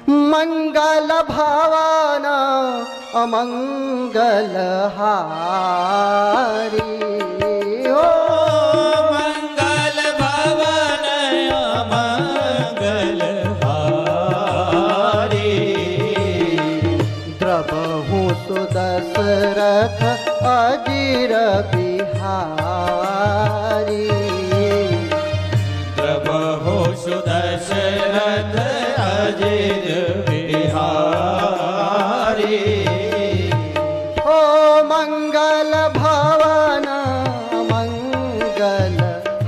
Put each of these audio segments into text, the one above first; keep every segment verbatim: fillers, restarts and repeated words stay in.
मंगल भवन अमंगल हारी। ओ मंगल भवन अमंगल हारी। द्रवहु सुदशरथ अजीर बिहारी। द्रवहु सुदशरथ अजीर बिहारी। ओ मंगल भवन मंगल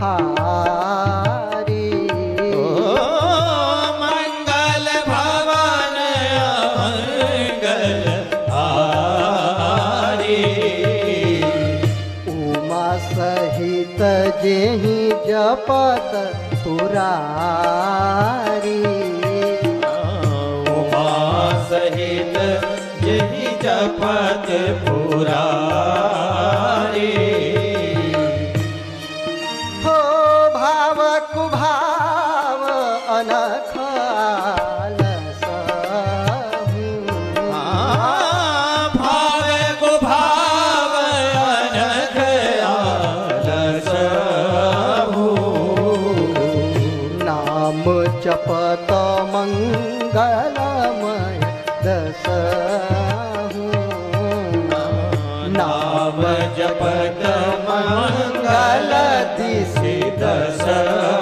हारी। ओ मंगल भवन मंगल हारी। उमा सहित जेहि जपत पुरारी। उमा सहित जेहि जपत पुरारी। हो भाव कुभाव अनख आलसहु। भाव कुभाव अनख आलसहु। नाम जपत मंगलमय दसहु। नाम जपत मंगल दिसि दसहु।